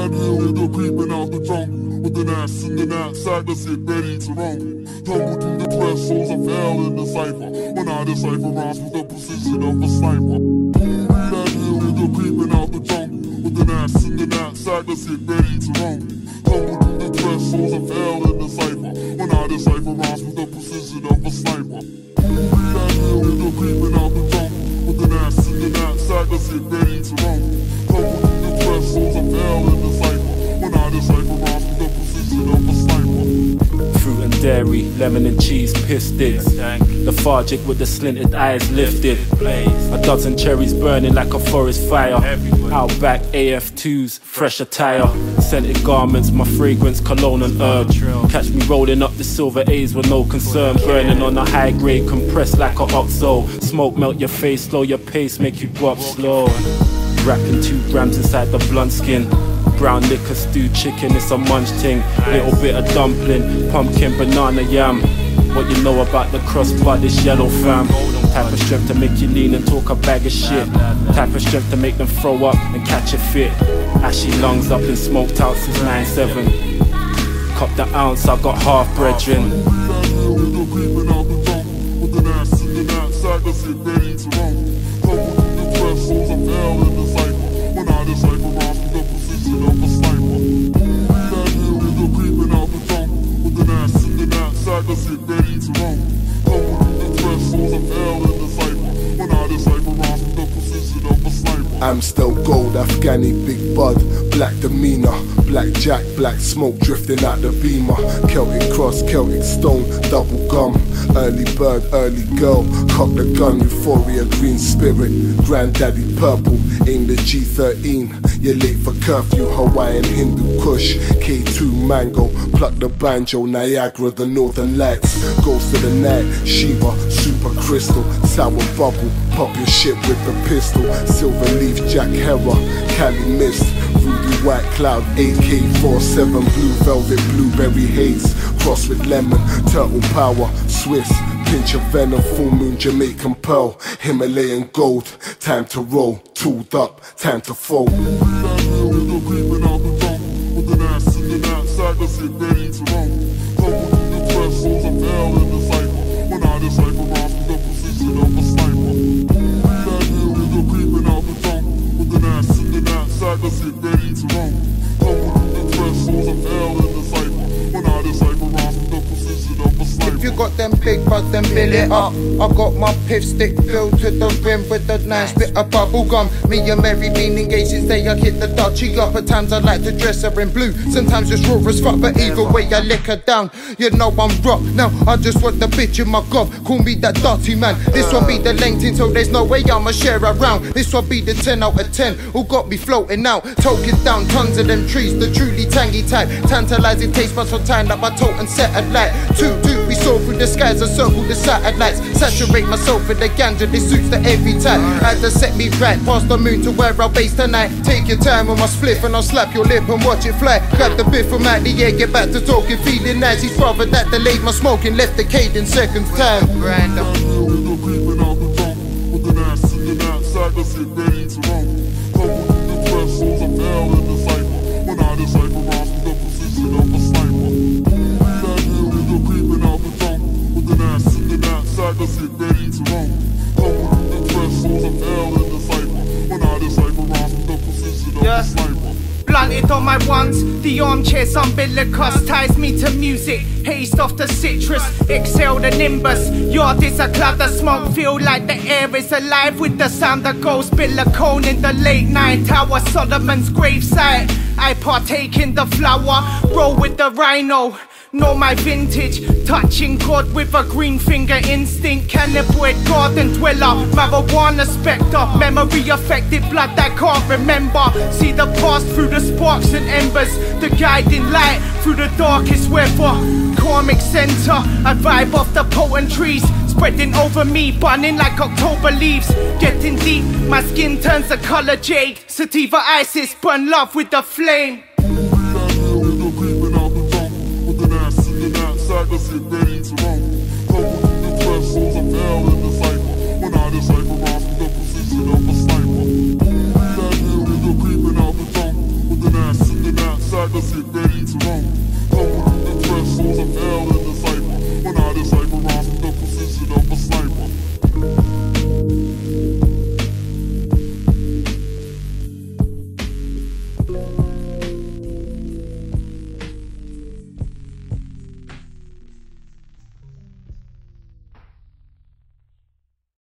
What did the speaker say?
that hill, we go creeping out the jungle. With an ass in the knapsack, let's get ready to rumble. Tumble through the thresholds of hell in the cipher. When I decipher rhymes with the precision of a sniper. That hill, we go creeping out the jungle. With an ass in the knapsack, let's get ready to rumble. Tumble through the thresholds of hell in the cipher. When I decipher rhymes with the precision of a sniper. That hill, we go creeping out the jungle. With an ass in the knapsack, let's get ready to rumble. Tumble through the thresholds of hell in the cipher. When I decipher rhymes with the precision of a sniper. Fruit and dairy, lemon and cheese, piss sticks. Lethargic with the slinted eyes lifted. A dozen cherries burning like a forest fire. Outback AF2s, fresh attire. Scented garments, my fragrance, cologne and herb. Catch me rolling up the silver A's with no concern. Burning on a high grade, compressed like a oxo. Smoke melt your face, slow your pace, make you drop slow. Wrapping 2 grams inside the blunt skin. Brown liquor, stewed chicken, it's a munch ting. Little bit of dumpling, pumpkin, banana, yam. What you know about the crossbud, this yellow fam. Type of strength to make you lean and talk a bag of shit. Type of strength to make them throw up and catch a fit. Ashy lungs up and smoked out since 9-7. Cop the ounce, I got half brethren. Let's get ready to rumble. Tumble through the thresholds of hell in the cipher. When I decipher rhymes with the precision of a sniper. Amstel Gold, Afghani, Big Bud, black demeanor, black jack, black smoke drifting out the beamer. Celtic cross, Celtic stone, double gum. Early bird, early girl, cock the gun, euphoria, green spirit. Granddaddy purple, aim the G13. You're late for curfew, Hawaiian, Hindu, Kush. K2 mango, pluck the banjo, Niagara, the northern lights. Goes to the night, Shiva, super crystal. Sour bubble, pop your shit with the pistol. Silver leaf, Jack Hera, Cali mist. Ruby white cloud, AK-47, blue velvet, blueberry haze. Cross with lemon, turtle power, Swiss. Pinch of venom, full moon, Jamaican pearl. Himalayan gold, time to roll. Tooled up, time to fold. Let's get ready to rumble. Tumble through the thresholds of hell in the cipher. When I decipher rhymes with the precision of a sniper. That hill, we go creeping out the jungle. With an ass in the knapsack, let's get ready to rumble. Tumble through the thresholds of hell in the cipher. When I decipher rhymes with the precision of a sniper. If you got them big buds, then fill it up. I got my piff stick filled to the rim with a nice bit of bubble gum. Me and Mary been engaged since day I hit the Dutchie up. At times I like to dress her in blue, sometimes it's raw as fuck, but either way I lick her down. You know I'm rock, now I just want the bitch in my gob. Call me that dirty man. This will be the length so there's no way I'ma share around. This will be the 10 out of 10 who got me floating out. Token down tons of them trees, the truly tangy type. Tantalizing taste buds for time like my totem set at light. Two, we soar through the skies and circle the satellites. Saturate myself with the ganja, this suits the every time. Had to set me right past the moon to where I'll base tonight. Take your time with my spliff and I'll slap your lip and watch it fly. Grab the bit from out the air, get back to talking, feeling nice. He's rather that delayed my smoking, left the cage in seconds time. Random. Let's get ready to rumble. Tumble through the thresholds of hell in the cipher. When I decipher rhymes with the precision of a sniper. That hill, we go creeping out the jungle. With an ass in the knapsack, let's get ready to rumble. Tumble through the thresholds of hell in the cipher. When I decipher rhymes with the precision of a sniper. Blunted on my ones, the armchair's umbilicus ties me to music, haste off the citrus, exhale the nimbus. Yard is a cloud of smoke, feel like the air is alive with the sound that goes Bill a cone in the late night hour, Solomon's gravesite. I partake in the flower, roll with the rhino. Know my vintage, touching God with a green finger instinct. Cannabinoid garden dweller, marijuana spectre. Memory affected blood that can't remember. See the past through the sparks and embers, the guiding light through the darkest weather. Karmic center, I vibe off the potent trees, spreading over me, burning like October leaves. Getting deep, my skin turns the color jade. Sativa Isis, burn love with the flame. Let's get ready to rumble. Tumble through the thresholds of hell in the cipher. When I decipher rhymes with the precision of a sniper. That hill, we go creeping out the jungle. With an ass in the get ready to rumble.